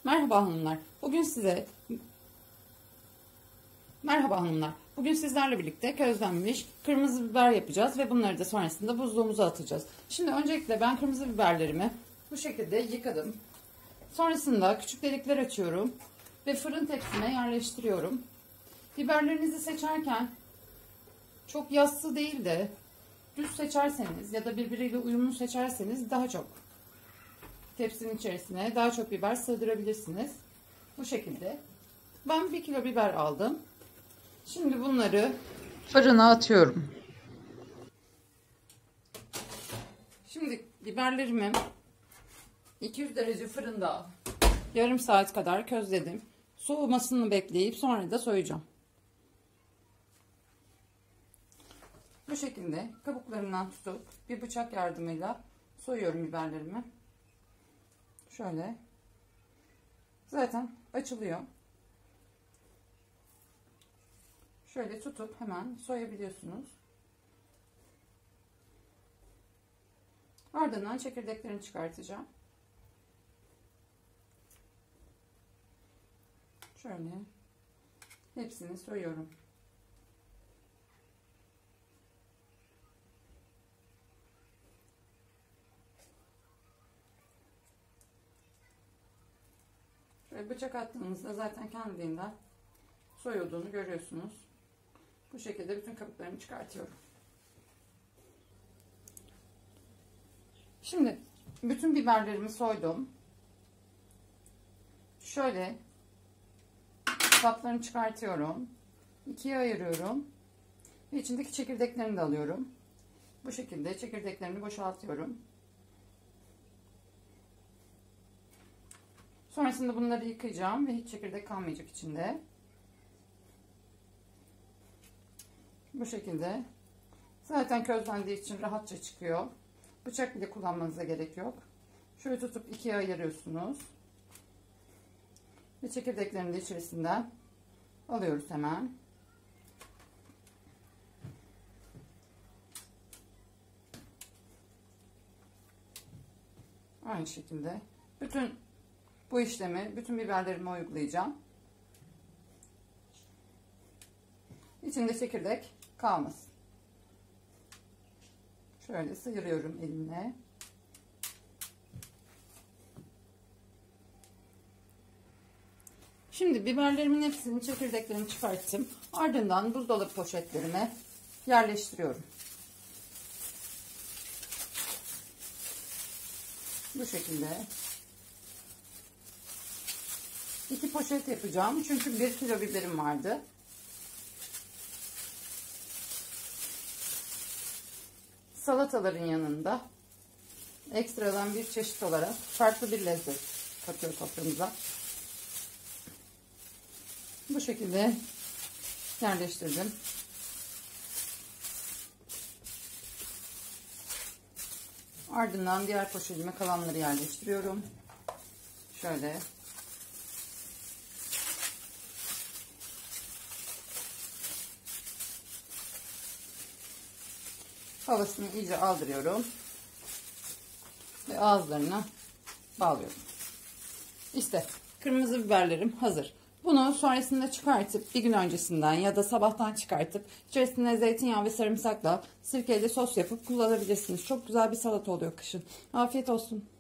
Merhaba hanımlar. Bugün sizlerle birlikte közlenmiş kırmızı biber yapacağız ve bunları da sonrasında buzluğumuza atacağız. Şimdi öncelikle ben kırmızı biberlerimi bu şekilde yıkadım. Sonrasında küçük delikler açıyorum ve fırın tepsime yerleştiriyorum. Biberlerinizi seçerken çok yassı değil de düz seçerseniz ya da birbiriyle uyumlu seçerseniz daha çok tepsinin içerisine daha çok biber sığdırabilirsiniz. Bu şekilde. Ben 1 kilo biber aldım. Şimdi bunları fırına atıyorum. Şimdi biberlerimi 200 derece fırında yarım saat kadar közledim. Soğumasını bekleyip sonra da soyacağım. Bu şekilde kabuklarından tutup bir bıçak yardımıyla soyuyorum biberlerimi. Şöyle. Zaten açılıyor. Şöyle tutup hemen soyabiliyorsunuz. Ardından çekirdeklerini çıkartacağım. Şöyle hepsini soyuyorum. Şöyle bıçak attığınızda zaten kendiliğinden soyulduğunu görüyorsunuz. Bu şekilde bütün kabuklarını çıkartıyorum. Şimdi bütün biberlerimi soydum. Şöyle saplarını çıkartıyorum. İkiye ayırıyorum. Ve içindeki çekirdeklerini de alıyorum. Bu şekilde çekirdeklerini boşaltıyorum. Sonrasında bunları yıkayacağım ve hiç çekirdek kalmayacak içinde. Bu şekilde. Zaten közlendiği için rahatça çıkıyor. Bıçak bile kullanmanıza gerek yok. Şöyle tutup ikiye ayırıyorsunuz. Ve çekirdeklerini de içerisinden alıyoruz hemen. Aynı şekilde. Bu işlemi bütün biberlerime uygulayacağım. İçinde çekirdek kalmasın. Şöyle sıyırıyorum elimle. Şimdi biberlerimin hepsini çekirdeklerini çıkarttım. Ardından buzdolabı poşetlerime yerleştiriyorum. Bu şekilde. 2 poşet yapacağım. Çünkü 1 kilo biberim vardı. Salataların yanında ekstradan bir çeşit olarak farklı bir lezzet katıyor soframıza. Bu şekilde yerleştirdim. Ardından diğer poşetime kalanları yerleştiriyorum. Şöyle. Havasını iyice aldırıyorum. Ve ağızlarına bağlıyorum. İşte kırmızı biberlerim hazır. Bunu sonrasında çıkartıp bir gün öncesinden ya da sabahtan çıkartıp içerisine zeytinyağı ve sarımsakla sirkeyle sos yapıp kullanabilirsiniz. Çok güzel bir salata oluyor kışın. Afiyet olsun.